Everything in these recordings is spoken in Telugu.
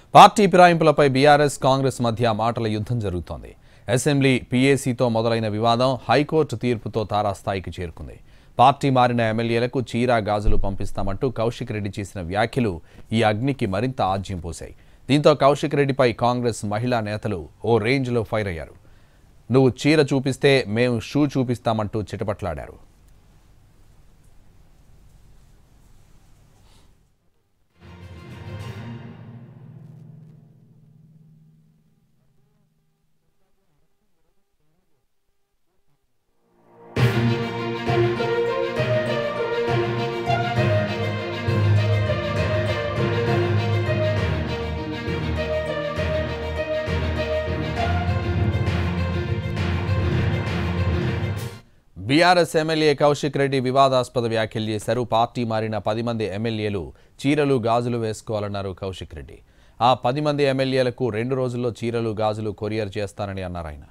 పార్టీ ఫిరాయింపులపై బీఆర్ఎస్ కాంగ్రెస్ మధ్య మాటల యుద్ధం జరుగుతోంది. అసెంబ్లీ పీఏసీతో మొదలైన వివాదం హైకోర్టు తీర్పుతో తారాస్థాయికి చేరుకుంది. పార్టీ మారిన ఎమ్మెల్యేలకు చీరా గాజులు పంపిస్తామంటూ కౌశిక్ రెడ్డి చేసిన వ్యాఖ్యలు ఈ అగ్నికి మరింత ఆజ్యం పోశాయి. దీంతో కౌశిక్ రెడ్డిపై కాంగ్రెస్ మహిళా నేతలు ఓ రేంజ్లో ఫైర్ అయ్యారు. నువ్వు చీర చూపిస్తే మేము షూ చూపిస్తామంటూ చిటపట్లాడారు. బీఆర్ఎస్ ఎమ్మెల్యే కౌశిక్ రెడ్డి వివాదాస్పద వ్యాఖ్యలు చేశారు. పార్టీ మారిన 10 మంది ఎమ్మెల్యేలు చీరలు గాజులు వేసుకోవాలన్నారు కౌశిక్ రెడ్డి. ఆ 10 మంది ఎమ్మెల్యేలకు 2 రోజుల్లో చీరలు గాజులు కొరియర్ చేస్తానని అన్నారు ఆయన.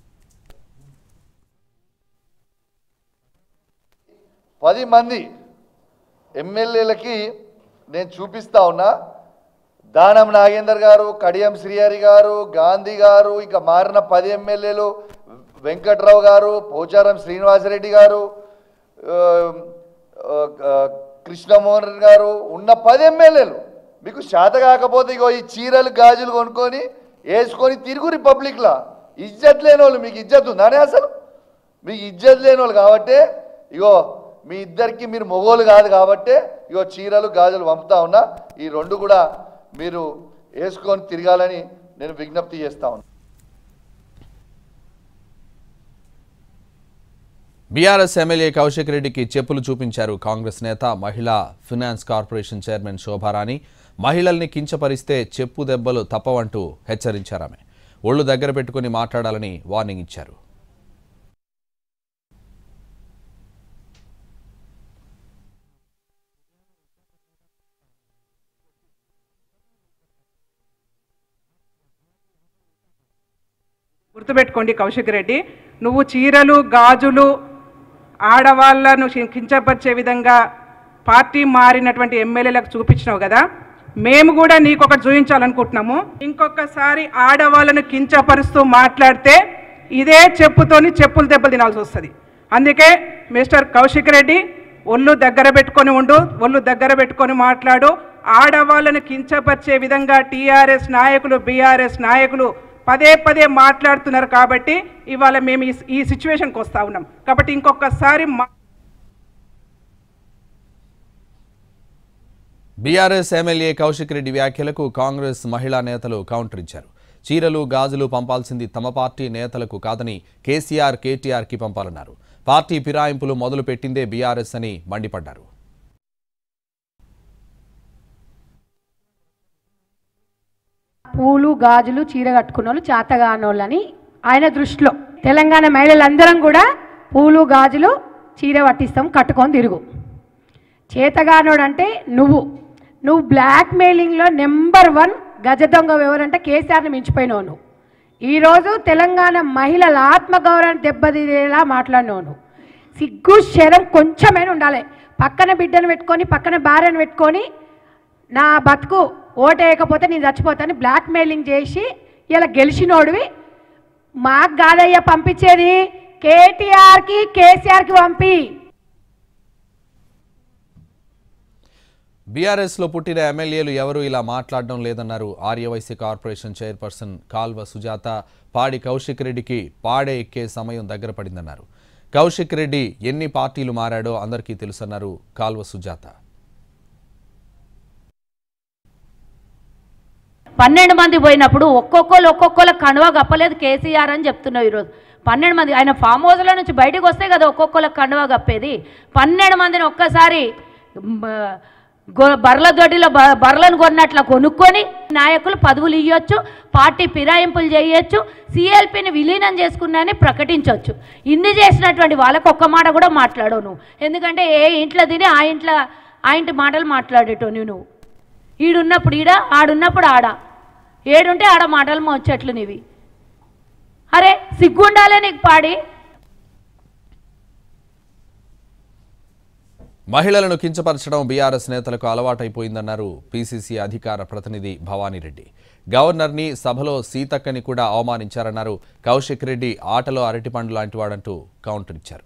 10 మంది ఎమ్మెల్యేలకి నేను చూపిస్తా ఉన్నా. దానం నాగేందర్ గారు, కడియం శ్రీహరి గారు, గాంధీ గారు, ఇక మారిన 10 ఎమ్మెల్యేలు, వెంకట్రావు గారు, పోచారం శ్రీనివాసరెడ్డి గారు, కృష్ణమోహన్ గారు ఉన్న 10 ఎమ్మెల్యేలు మీకు శాత కాకపోతే ఇగో ఈ చీరలు గాజులు కొనుక్కొని వేసుకొని తిరుగు రిపబ్లిక్లా. ఇజ్జత్ లేని వాళ్ళు, మీకు ఇజ్జత్ ఉందానే? అసలు మీకు ఇజ్జత్ లేని వాళ్ళు కాబట్టే ఇగో మీ ఇద్దరికి మీరు మొగోలు కాదు కాబట్టే ఇగో చీరలు గాజులు పంపుతా ఉన్నా. ఈ 2 కూడా మీరు వేసుకొని తిరగాలని నేను విజ్ఞప్తి చేస్తా ఉన్నా. బీఆర్ఎస్ ఎమ్మెల్యే కౌశిక్ రెడ్డికి చెప్పులు చూపించారు కాంగ్రెస్ నేత, మహిళా ఫైనాన్స్ కార్పొరేషన్ చైర్మన్ శోభారాణి. మహిళల్ని కించపరిస్తే చెప్పు దెబ్బలు తప్పవంటూ హెచ్చరించారామె. ఒళ్ళు దగ్గర పెట్టుకుని మాట్లాడాలని వార్నింగ్ ఇచ్చారు. గుర్తుపెట్టుకోండి కౌశిక్ రెడ్డి, నువ్వు చీరలు గాజులు ఆడవాళ్లను కించపరిచే విధంగా పార్టీ మారినటువంటి ఎమ్మెల్యేలకు చూపించినావు కదా, మేము కూడా నీకు ఒకటి చూపించాలనుకుంటున్నాము. ఇంకొకసారి ఆడవాళ్ళను కించపరుస్తూ మాట్లాడితే ఇదే చెప్పుతోని చెప్పులు దెబ్బలు తినాల్సి వస్తుంది. అందుకే మిస్టర్ కౌశిక్ రెడ్డి ఒళ్ళు దగ్గర పెట్టుకొని ఉండు, ఒళ్ళు దగ్గర పెట్టుకొని మాట్లాడు. ఆడవాళ్ళను కించపరిచే విధంగా టీఆర్ఎస్ నాయకులు, బీఆర్ఎస్ నాయకులు పదే మాట్లాడుతున్నారు కాబట్టి ఇవాళ మేము ఈ సిచ్యువేషన్కి వస్తూ ఉన్నాం. కాబట్టి ఇంకొకసారి బీఆర్ఎస్ ఎమ్మెల్యే కౌశిక్ రెడ్డి వ్యాఖ్యలకు కాంగ్రెస్ మహిళా నేతలు కౌంటర్ ఇచ్చారు. చీరలు గాజులు పంపాల్సింది తమ పార్టీ నేతలకు కాదని కేసీఆర్, కేటీఆర్కి పంపాలన్నారు. పార్టీ ఫిరాయింపులు మొదలు పెట్టిందే బీఆర్ఎస్ అని మండిపడ్డారు. పూలు గాజులు చీర కట్టుకున్న వాళ్ళు చేతగానోళ్ళని ఆయన దృష్టిలో తెలంగాణ మహిళలందరం కూడా పూలు గాజులు చీర పట్టిస్తాం, కట్టుకొని తిరుగు. చేతగానోడు అంటే నువ్వు బ్లాక్ మెయిలింగ్లో నెంబర్ 1 గజ దొంగ ఎవరంటే కేసీఆర్ని మించిపోయినావు నువ్వు. ఈరోజు తెలంగాణ మహిళల ఆత్మగౌరవాన్ని దెబ్బతీసేలా మాట్లాడినావు నువ్వు. సిగ్గు శరం కొంచెమైనా ఉండాలి. పక్కన బిడ్డను పెట్టుకొని, పక్కన భార్యను పెట్టుకొని నా బతుకు ఓటేయకపోతే నేను చచ్చిపోతాను బ్లాక్ మెయిలింగ్ చేసి ఇలా గెలిచినోడివి. మాకు కాదయ్యా పంపించేది, కేటీఆర్కి కేసీఆర్కి పంపి. బీఆర్ఎస్లో పుట్టిన ఎమ్మెల్యేలు ఎవరూ ఇలా మాట్లాడడం లేదన్నారు ఆర్యవైశ్య కార్పొరేషన్ చైర్పర్సన్ కాల్వ సుజాత. పాడి కౌశిక్ రెడ్డికి పాడే ఎక్కే సమయం దగ్గర పడిందన్నారు. కౌశిక్ రెడ్డి ఎన్ని పార్టీలు మారాడో అందరికీ తెలుసన్నారు కాల్వ సుజాత. 12 మంది పోయినప్పుడు ఒక్కొక్కరు కణువ గప్పలేదు కేసీఆర్ అని చెప్తున్నావు. ఈరోజు 12 మంది ఆయన ఫామ్ హౌస్లో నుంచి బయటకు వస్తే కదా ఒక్కొక్కరు కణువ గప్పేది. 12 మందిని ఒక్కసారి బర్ల దొడ్డిలో బర్లను కొన్నట్ల కొనుక్కొని నాయకులు పదవులు ఇవ్వచ్చు, పార్టీ ఫిరాయింపులు చేయొచ్చు, సిఎల్పిని విలీనం చేసుకున్నాని ప్రకటించవచ్చు. ఇన్ని చేసినటువంటి వాళ్ళకు ఒక్క మాట కూడా మాట్లాడవు నువ్వు. ఎందుకంటే ఏ ఇంట్లో తిని ఆ ఇంటి మాటలు మాట్లాడేటో నువ్వు. ఈడున్నప్పుడు ఈడ, ఆడున్నప్పుడు ఆడ, ఏడుంటే ఆడ మాటలు మోచెట్లు నీవి. అరే సిగ్గుండాలే నీకు పాడి. మహిళలను కించపరచడం బీఆర్ఎస్ నేతలకు అలవాటైపోయిందన్నారు పీసీసీ అధికార ప్రతినిధి భవానీరెడ్డి. గవర్నర్ని సభలో సీతక్కని కూడా అవమానించారన్నారు. కౌశిక్ రెడ్డి ఆటలో అరటిపండు లాంటివాడంటూ కౌంటర్ ఇచ్చారు.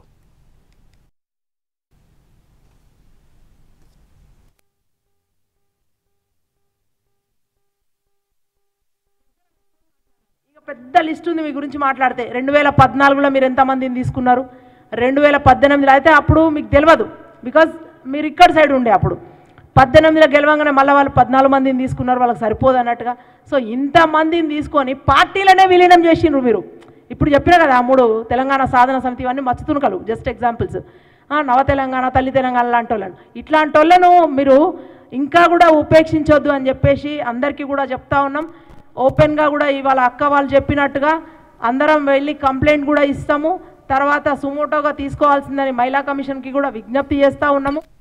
పెద్ద లిస్ట్ ఉంది మీ గురించి మాట్లాడితే. 2014లో మీరు ఎంతమందిని తీసుకున్నారు, 2018లో అయితే అప్పుడు మీకు తెలియదు, బికాజ్ మీరు ఇక్కడ సైడ్ ఉండే. అప్పుడు 18లో గెలవంగానే మళ్ళీ వాళ్ళు 14 మందిని తీసుకున్నారు, వాళ్ళకి సరిపోదు అన్నట్టుగా. సో ఇంతమందిని తీసుకొని పార్టీలనే విలీనం చేసిండ్రు మీరు. ఇప్పుడు చెప్పినా కదా 3 తెలంగాణ సాధన సమితి ఇవన్నీ మచ్చుతునుకలు, జస్ట్ ఎగ్జాంపుల్స్. నవ తెలంగాణ, తల్లి తెలంగాణ లాంటి వాళ్ళను, ఇట్లాంటి వాళ్ళను మీరు ఇంకా కూడా ఉపేక్షించొద్దు అని చెప్పేసి అందరికీ కూడా చెప్తా ఉన్నాం. ఓపెన్గా కూడా ఇవాళ అక్క వాళ్ళు చెప్పినట్టుగా అందరం వెళ్ళి కంప్లైంట్ కూడా ఇస్తాము. తర్వాత సుమోటోగా తీసుకోవాల్సిందని మహిళా కమిషన్కి కూడా విజ్ఞప్తి చేస్తూ ఉన్నాము.